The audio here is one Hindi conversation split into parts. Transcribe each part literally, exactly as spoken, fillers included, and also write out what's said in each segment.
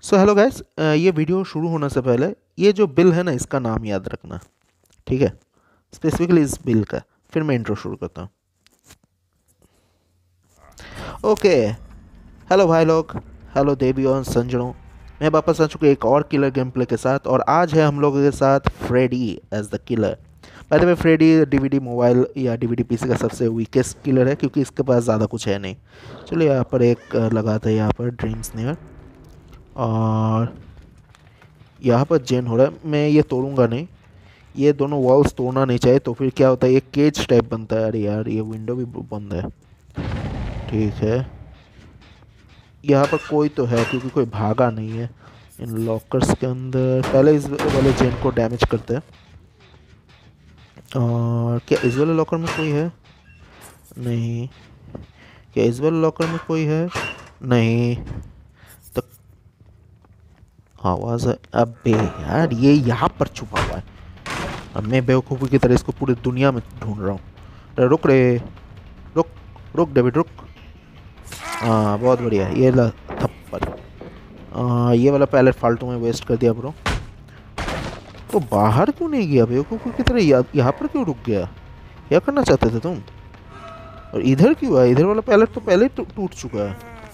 सो हेलो गाइस, ये वीडियो शुरू होने से पहले ये जो बिल है ना, इसका नाम याद रखना। ठीक है, स्पेसिफिकली इस बिल का। फिर मैं इंट्रो शुरू करता हूँ। ओके, हेलो भाई लोग, हेलो देवी और संजनों। मैं वापस आ चुके एक और किलर गेम प्ले के साथ, और आज है हम लोगों के साथ Freddy as the killer. By the way, Freddy डीवीडी मोबाइल या डीवीडी पीसी का सबसे वीकेस्ट किलर है, क्योंकि इसके पास ज़्यादा कुछ है नहीं। चलिए यहाँ पर एक अ, लगाते हैं यहाँ पर ड्रीम स्नेयर, और यहाँ पर जेन हो रहा है। मैं ये तोड़ूंगा नहीं, ये दोनों वॉल्स तोड़ना नहीं चाहिए, तो फिर क्या होता है, एक केज टाइप बनता है। अरे यार, ये विंडो भी बंद है। ठीक है, यहाँ पर कोई तो है, क्योंकि कोई भागा नहीं है इन लॉकर्स के अंदर। पहले इस वाले जेन को डैमेज करते हैं। और क्या इस वाले लॉकर में कोई है? नहीं। क्या इस वाले लॉकर में कोई है? नहीं। तो आवाज़ है। अबे यार, ये यहाँ पर छुपा हुआ है। अब मैं बेवकूफ़ी की तरह इसको पूरी दुनिया में ढूंढ रहा हूँ। अरे रुक रे, रुक रुक डेविड रुक। हाँ बहुत बढ़िया, ये ला थप्पड़। हाँ, ये वाला पैलेट फालतू में वेस्ट कर दिया ब्रो। तो बाहर क्यों नहीं गया बेवकूफ़ी की तरह? या, यहाँ पर क्यों रुक गया? क्या करना चाहते थे तुम? और इधर क्यों आया? इधर वाला पैलेट तो पहले ही टूट चुका है।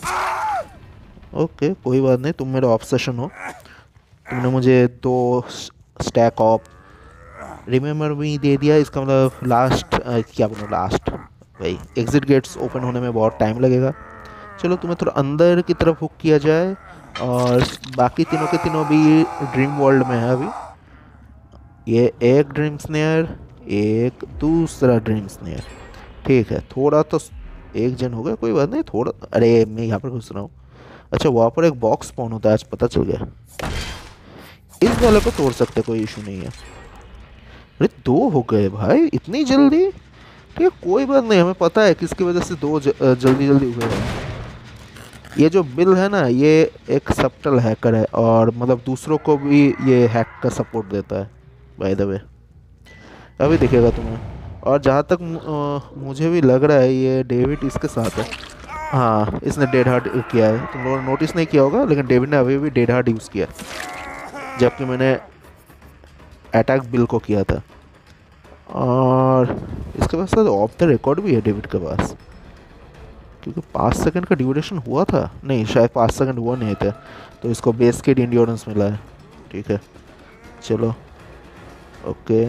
ओके कोई बात नहीं, तुम मेरा ऑब्सेशन हो। तुमने मुझे दो स्टैक ऑफ रिमेम्बर भी दे दिया। इसका मतलब लास्ट क्या बोलूँ, लास्ट भाई एग्जिट गेट्स ओपन होने में बहुत टाइम लगेगा। चलो तुम्हें थोड़ा अंदर की तरफ हुक किया जाए, और बाकी तीनों के तीनों भी ड्रीम वर्ल्ड में है अभी। ये एक ड्रीम स्नेयर, एक दूसरा ड्रीम स्नेयर। ठीक है, थोड़ा तो एक जन हो गया, कोई बात नहीं। थोड़ा, अरे मैं यहाँ पर घुस रहा हूँ। अच्छा, वहाँ पर एक बॉक्स स्पॉन होता है, आज पता चल गया। इस वाले को तोड़ सकते, कोई इशू नहीं है। अरे दो हो गए भाई, इतनी जल्दी? ठीक है कोई बात नहीं, हमें पता है किसकी वजह से दो ज, जल्दी जल्दी हुए हैं। ये जो बिल है ना, ये एक सबटल हैकर है, और मतलब दूसरों को भी ये हैक का सपोर्ट देता है बाय द वे। अभी दिखेगा तुम्हें। और जहाँ तक अ, मुझे भी लग रहा है ये डेविड इसके साथ है। हाँ, इसने डेड हार्ट किया है। तुम लोगों ने नोटिस नहीं किया होगा, लेकिन डेविड ने अभी भी डेड हार्ट यूज़ किया, जबकि मैंने अटैक बिल को किया था। और इसके पास शायद ऑफ द रिकॉर्ड भी है डेविड के पास, क्योंकि पाँच सेकंड का ड्यूरेशन हुआ था। नहीं, शायद पाँच सेकंड हुआ नहीं था, तो इसको बेस किड इंड्योरेंस मिला है। ठीक है चलो। ओके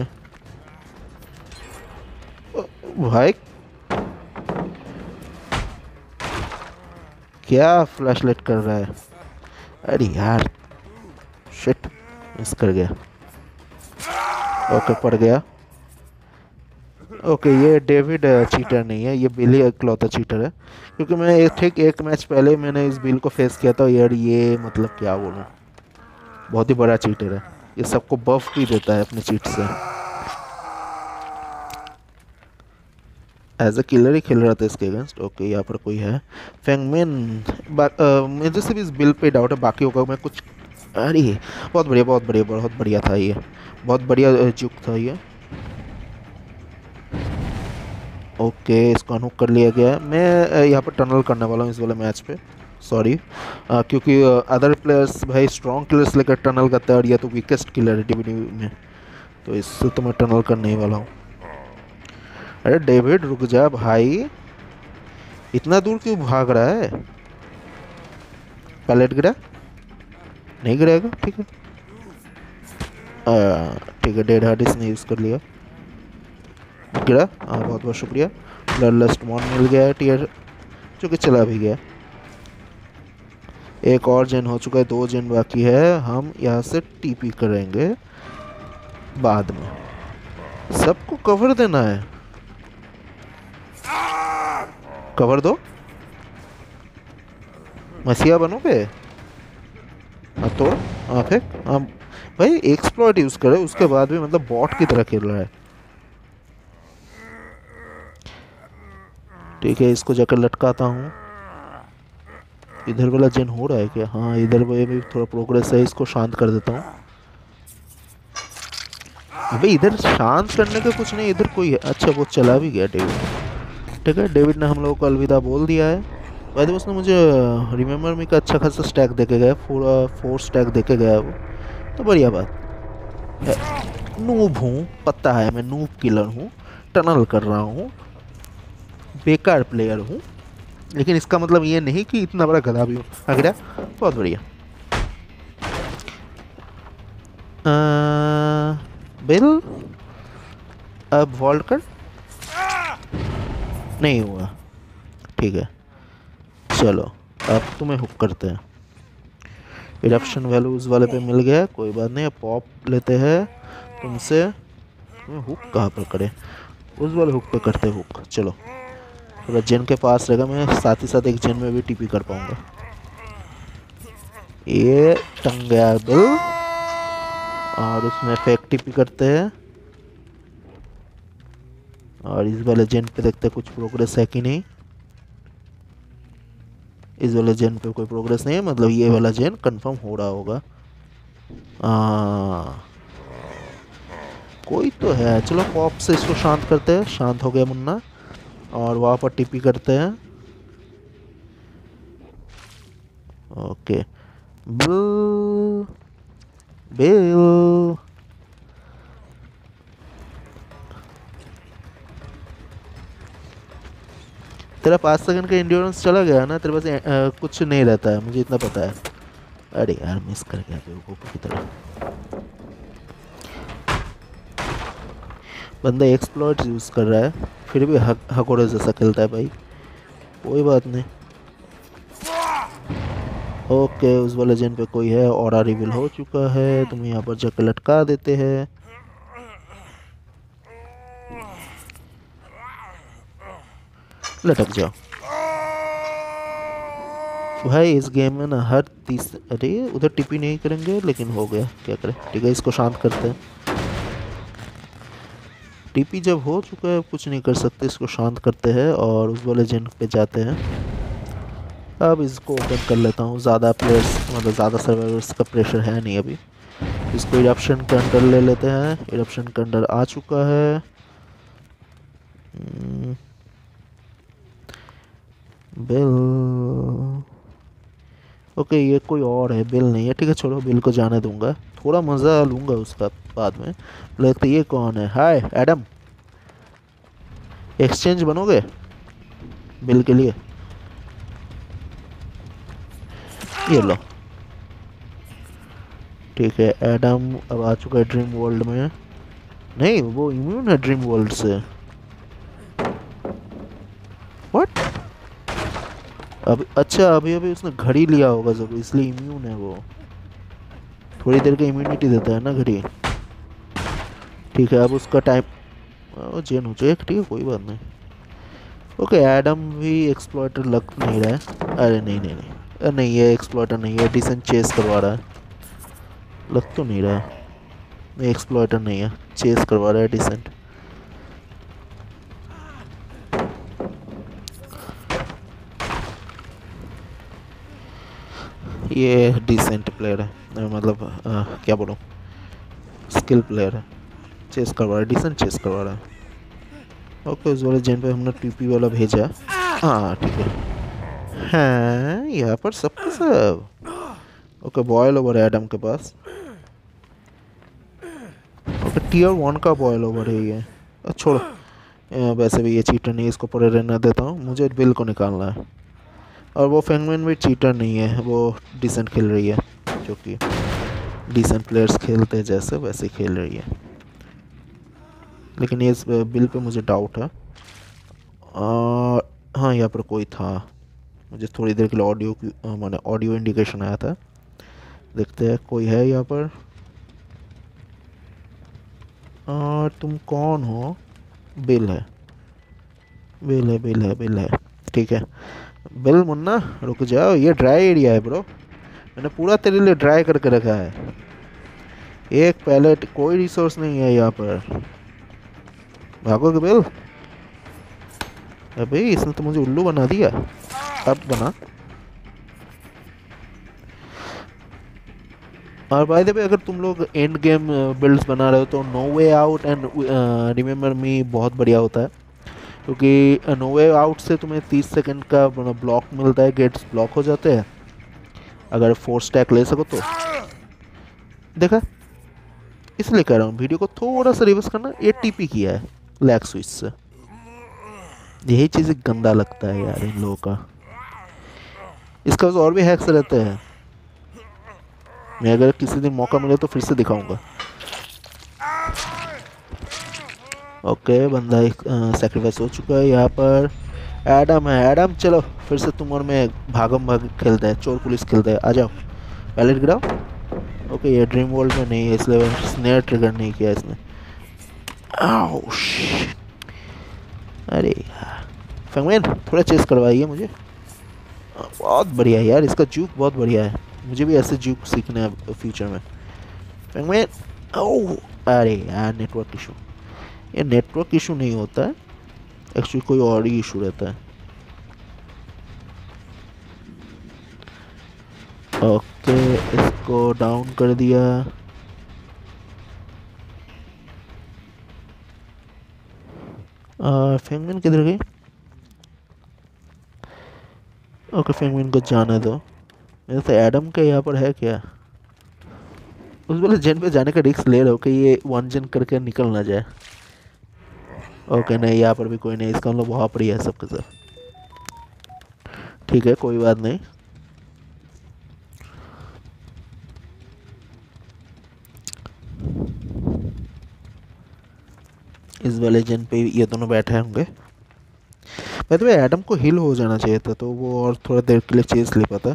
भाई, क्या फ्लैशलाइट कर रहा है? अरे यार, शिट, मिस कर गया। ओके पड़ गया। ओके, ये डेविड चीटर नहीं है, ये बिल ही इकलौता चीटर है, क्योंकि मैं एक ठीक एक मैच पहले मैंने इस बिल को फेस किया था। यार ये मतलब क्या बोलूँ, बहुत ही बड़ा चीटर है। ये सबको बफ भी देता है अपने चीट से। एज अ किलर ही खेल रहा था इसके अगेंस्ट। ओके यहाँ पर कोई है, फेंगमेन। मुझे सिर्फ इस बिल पे डाउट है, बाकी होगा मैं कुछ। अरे बहुत बढ़िया बहुत बढ़िया बहुत बढ़िया था ये, बहुत बढ़िया चुक था ये। ओके, इसको अनहुक कर लिया गया है। मैं यहाँ पर टनल करने वाला हूँ इस वाले मैच पे। सॉरी, क्योंकि अदर प्लेयर्स भाई स्ट्रॉन्ग किलर्स लेकर टनल करता है, और ये तो वीकेस्ट किलर है डीवीडी में, तो इससे तो मैं टनल करने ही वाला हूँ। अरे डेविड रुक जा भाई, इतना दूर क्यों भाग रहा है? पैलेट गिरा? नहीं गिराएगा, ठीक है। ठीक है, डेड हार्ड इसने यूज़ कर लिया। गिरा? हाँ बहुत बहुत शुक्रिया। ब्लड लस्ट मॉन मिल गया है टीयर, जो कि चला भी गया। एक और जेन हो चुका है, दो जेन बाकी है। हम यहाँ से टीपी करेंगे बाद में। सबको कवर देना है, कवर दो। मसीहा बनोगे? हाँ तोड़, हाँ फेंक, हाँ भाई एक्सप्लॉइट यूज़ करे, उसके बाद भी मतलब बॉट की तरह खेल रहा है। ठीक है, इसको जाकर लटकाता हूँ। इधर वाला जेन हो रहा है क्या? हाँ इधर भी थोड़ा प्रोग्रेस है, इसको शांत कर देता हूँ। अबे इधर शांत करने का कुछ नहीं, इधर कोई है। अच्छा वो चला भी गया डेविड। ठीक है, डेविड ने हम लोगों को अलविदा बोल दिया है। वैसे उसने मुझे रिमेम्बर मी का अच्छा खासा स्टैक देके गया, फोर फोर स्टैक देके गया वो, तो बढ़िया बात है। नूब हूँ, पता है मैं नूब किलर हूँ, टनल कर रहा हूँ, बेकार प्लेयर हूँ, लेकिन इसका मतलब ये नहीं कि इतना बड़ा गधा भी हूँ। अगला बहुत बढ़िया। बिल अब वॉल्ट कर नहीं हुआ, ठीक है चलो अब तुम्हें हुक करते हैं। इरप्शन वैल्यूज वाले पे मिल गया, कोई बात नहीं। अब पॉप लेते हैं तुमसे। तुम्हें हुक कहाँ पर करें, उस वाले हुक पे करते हुक। चलो थोड़ा जेन के पास रहेगा, मैं साथ ही साथ एक जेन में भी टीपी कर पाऊंगा। ये टंग गया बिल, और उसमें फेक टीपी करते हैं, और इस वाले जेन पे देखते हैं कुछ प्रोग्रेस है कि नहीं। इस वाले जेन पे कोई प्रोग्रेस नहीं है, मतलब ये वाला जेन कंफर्म हो रहा होगा। आ, कोई तो है। चलो पॉप से इसको शांत करते हैं। शांत हो गया मुन्ना, और वहाँ पर टीपी करते हैं। ओके बिल बिल तेरा पाँच सेकंड का इंड्योरेंस चला गया ना, तेरे पास आ, कुछ नहीं रहता है, मुझे इतना पता है। अरे यार मिस कर गया बेवकूफ़ की तरह। बंदा एक्सप्लॉइट यूज़ कर रहा है, फिर भी हक हकोड़े जैसा खेलता है भाई। कोई बात नहीं। ओके उस वाले जेन पे कोई है, और रिवील हो चुका है। तुम यहाँ पर जाकर लटका देते हैं। लटक जाओ भाई। इस गेम में ना हर तीस, अरे उधर टिपी नहीं करेंगे, लेकिन हो गया, क्या करें। ठीक है इसको शांत करते हैं। टीपी जब हो चुका है कुछ नहीं कर सकते, इसको शांत करते हैं और उस वाले जेन पे जाते हैं। अब इसको ओपन कर लेता हूँ। ज़्यादा प्लेयर्स मतलब ज़्यादा सर्वाइवर्स का प्रेशर है नहीं अभी। इसको इरप्शन के अंदर ले लेते हैं। इरप्शन के अंदर आ चुका है। बिल ओके ये कोई और है, बिल नहीं है। ठीक है छोड़ो, बिल को जाने दूंगा, थोड़ा मज़ा लूँगा उसका बाद में। लगता ये कौन है? हाय एडम, एक्सचेंज बनोगे बिल के लिए? ये लो। ठीक है एडम अब आ चुका है ड्रीम वर्ल्ड में। नहीं वो इम्यून है ड्रीम वर्ल्ड से। व्हाट? अब अच्छा अभी अभी उसने घड़ी लिया होगा जब, इसलिए इम्यून है वो। थोड़ी देर का इम्यूनिटी देता है ना घड़ी। ठीक है अब उसका टाइम चेंज हो जाए। ठीक है कोई बात नहीं। ओके एडम भी एक्सप्लॉइटर लग नहीं रहा है। अरे नहीं नहीं नहीं अरे नहीं ये एक्सप्लॉइटर नहीं है, डिसेंट चेस करवा रहा है। लग तो नहीं रहा है, नहीं एक्सप्लॉइटर नहीं है, चेस करवा रहा है डिसेंट। ये डिसेंट प्लेयर है, मतलब आ, क्या बोलूँ, स्किल प्लेयर है। चेस करवा रहा है, डिसेंट चेस करवा रहा है। ओके उस वाले जेन पे हमने टीपी वाला भेजा। हाँ ठीक है। हाँ यहाँ पर सबके सब। ओके बॉयल ओवर है एडम के पास। ओके टीयर वन का बॉयल ओवर है ये। छोड़ो वैसे भी ये चीटर नहीं, इसको पूरे रहने देता हूँ। मुझे बिल को निकालना है। और वो फेंगमेन भी चीटर नहीं है, वो डिसेंट खेल रही है, जो कि डिसेंट प्लेयर्स खेलते हैं जैसे वैसे खेल रही है। लेकिन ये इस बिल पे मुझे डाउट है। और हाँ यहाँ पर कोई था, मुझे थोड़ी देर के लिए ऑडियो की मैंने ऑडियो इंडिकेशन आया था। देखते हैं कोई है यहाँ पर। और तुम कौन हो? बिल है, बिल है, बिल है, बिल है। ठीक है बिल मुन्ना रुक जाओ, ये ड्राई एरिया है ब्रो, मैंने पूरा तेरे लिए ड्राई करके रखा है। एक पैलेट कोई रिसोर्स नहीं है यहाँ पर। भागोगे बिल? अबे इसने तो मुझे उल्लू बना दिया। अब बना। और बाय द वे अगर तुम लोग एंड गेम बिल्ड्स बना रहे हो तो no way out and remember me बहुत बढ़िया होता है। क्योंकि नो वे आउट से तुम्हें तीस सेकंड का ब्लॉक मिलता है, गेट्स ब्लॉक हो जाते हैं अगर फोर स्टैक ले सको तो। देखा, इसलिए कह रहा हूँ वीडियो को थोड़ा सा रिवर्स करना। ये टीपी किया है लैग स्विच से, यही चीज़ गंदा लगता है यार इन लोगों का। इसका और भी हैक्स रहते हैं, मैं अगर किसी दिन मौका मिले तो फिर से दिखाऊंगा। ओके, बंदा एक सेक्रीफाइस हो चुका है। यहाँ पर एडम है। एडम चलो फिर से तुम और मैं भागम भाग खेलते हैं, चोर पुलिस खेलते हैं, आ जाओ। पैलेट गिराओ। ओके, ये ड्रीम वर्ल्ड में नहीं है इसलिए स्नेयर ट्रिगर नहीं किया इसने। आओ, अरे यार फैंगमैन थोड़ा चेस करवाइए मुझे। बहुत बढ़िया यार, इसका जूक बहुत बढ़िया है, मुझे भी ऐसे जूक सीखना है फ्यूचर में। फैंगमैन, ओह अरे यार नेटवर्क इशू। ये नेटवर्क इशू नहीं होता है एक्चुअली, कोई और ही इशू रहता है। ओके, इसको डाउन कर दिया। फैंगमैन किधर गई? ओके, फैंगमैन को जाने दो। मेरे से एडम का यहाँ पर है क्या? उस वाले जेन पे जाने का रिस्क ले रहे हो कि ये वन जेन करके निकल ना जाए। ओके नहीं, यहाँ पर भी कोई नहीं, इसका हम लोग वहाँ पर ही है सबके सब। ठीक है, कोई बात नहीं। इस वाले जेन पे ये दोनों बैठे होंगे। मैं तो एडम को हिल हो जाना चाहिए था तो वो और थोड़ा देर के लिए चेस ले पाता।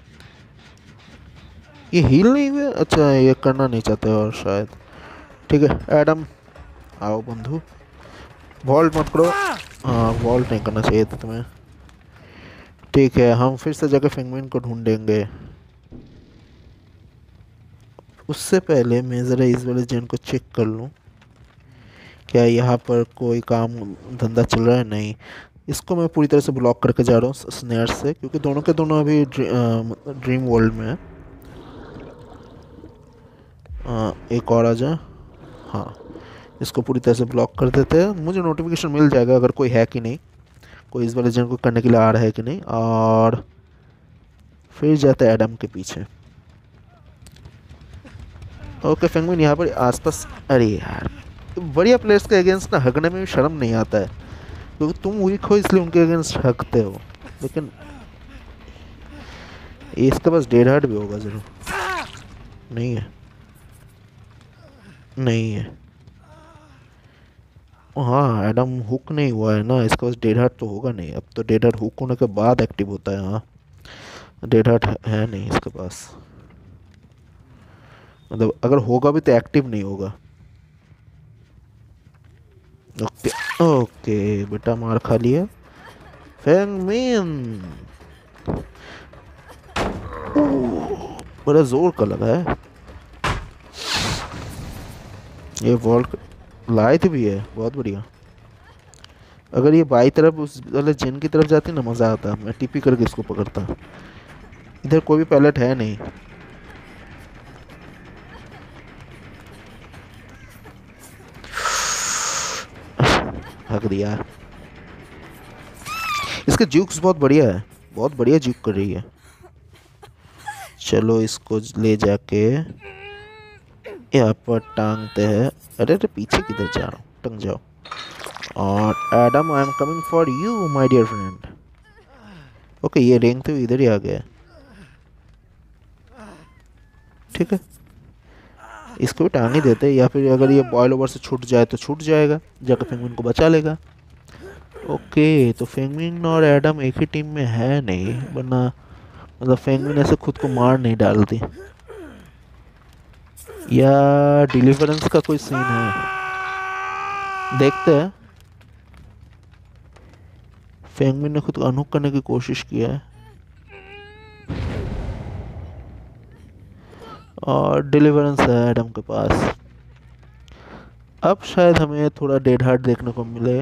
ये हील नहीं हुए, अच्छा ये करना नहीं चाहते और शायद। ठीक है एडम, आओ बंधु। वॉल्ट मत करो। हाँ, वॉल्ट नहीं करना चाहिए था तुम्हें। ठीक है, हम फिर से जाकर फैंगमैन को ढूंढेंगे। उससे पहले मैं ज़रा इस वाले जेन को चेक कर लूँ, क्या यहाँ पर कोई काम धंधा चल रहा है? नहीं, इसको मैं पूरी तरह से ब्लॉक करके जा रहा हूँ स्नेयर से, क्योंकि दोनों के दोनों अभी ड्री, आ, ड्रीम वर्ल्ड में है। आ, एक और आ जा। हाँ, इसको पूरी तरह से ब्लॉक कर देते हैं। मुझे नोटिफिकेशन मिल जाएगा अगर कोई है कि नहीं, कोई इस वाले जन को करने के लिए आ रहा है कि नहीं। और फिर जाता है एडम के पीछे। ओके फैंगमैन यहाँ पर आसपास। अरे यार, बढ़िया प्लेयर्स के अगेंस्ट ना हगने में भी शर्म नहीं आता है, क्योंकि तुम वीक हो इसलिए उनके अगेंस्ट हकते हो। लेकिन इसके पास डेड हार्ट भी होगा ज़रूर। नहीं है, नहीं है। हाँ, एडम हुक नहीं हुआ है ना, इसके पास डेड हार्ट तो होगा नहीं। अब तो डेड हार्ट हुक होने के बाद एक्टिव होता है। हाँ, डेड हार्ट है नहीं इसके पास, मतलब अगर होगा भी तो एक्टिव नहीं होगा। ओके ओके बेटा, मार खा लिया फैंगमैन। बड़ा जोर का लगा है। ये वॉल्ट लाइट भी है, बहुत बढ़िया। अगर ये बाई तरफ उस वाले जेन की तरफ जाती ना, मज़ा आता। मैं टीपी करके इसको पकड़ता। इधर कोई भी पैलेट है नहीं। हक दिया। इसके ज्यूक्स बहुत बढ़िया है, बहुत बढ़िया ज्यूक कर रही है। चलो इसको ले जाके यहाँ पर टांगते हैं। अरे अरे पीछे किधर जा रहा हूँ, टंग जाओ। और Adam, I am coming for you my dear friend. Okay, ये रेंगते हुए इधर ही आ गया। ठीक है, इसको भी टांग ही देते, या फिर अगर ये बॉयल ओवर से छूट जाए तो छूट जाएगा, जाकर फैंगमैन को बचा लेगा। ओके, तो फैंगमैन और एडम एक ही टीम में है नहीं, वरना मतलब फैंगमैन ऐसे खुद को मार नहीं डालती। या डिलीवरेंस का कोई सीन है, देखते हैं। फैंगमैन ने खुद को अनहुक करने की कोशिश किया है और डिलीवरेंस है एडम के पास। अब शायद हमें थोड़ा डेड हार्ट देखने को मिले।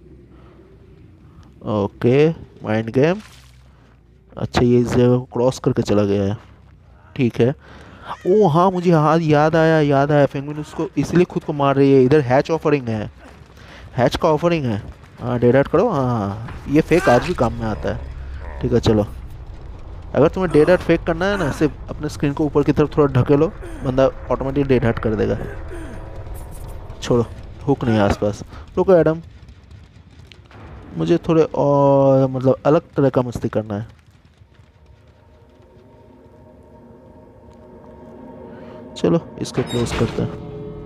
Okay, mind game. अच्छा, ये इस जगह को क्रॉस करके चला गया है। ठीक है। ओ हाँ, मुझे हाँ याद आया, याद आया। फैंगमैन उसको इसलिए खुद को मार रही है, इधर हैच ऑफरिंग है, हैच का ऑफरिंग है। हाँ डेड हार्ट करो। हाँ हाँ, ये फेक आज भी काम में आता है। ठीक है चलो, अगर तुम्हें डेड हार्ट फेक करना है ना, सिर्फ अपने स्क्रीन को ऊपर की तरफ थोड़ा ढकेलो, बंदा ऑटोमेटिक डेड हार्ट कर देगा। छोड़ो, हुक नहीं है आसपास। रुको एडम, मुझे थोड़े और मतलब अलग तरह का मस्ती करना है। चलो इसको क्लोज करते हैं।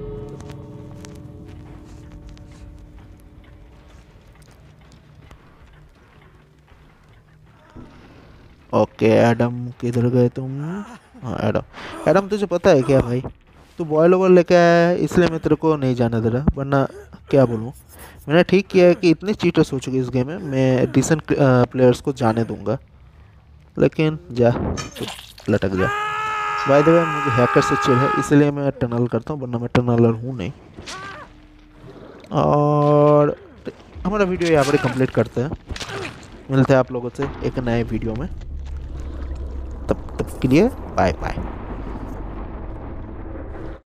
ओके एडम, किधर गए तुम? हाँ एडम, एडम तुझे पता है क्या भाई, तू बॉयल ओवर लेके आया है इसलिए मैं तेरे को नहीं जाने दे रहा, वरना क्या बोलूँ। मैंने ठीक किया है कि इतनी चीटर्स हो चुकी इस गेम में, मैं डिसेंट प्लेयर्स को जाने दूंगा। लेकिन जा, तू लटक जा। बाय द वे मुझे हैकर से चिढ़ है, इसलिए मैं टनल करता हूँ, वरना मैं टनलर हूँ नहीं। और हमारा वीडियो यहाँ पर कंप्लीट करते हैं। मिलते हैं आप लोगों से एक नए वीडियो में, तब तक के लिए बाय बाय।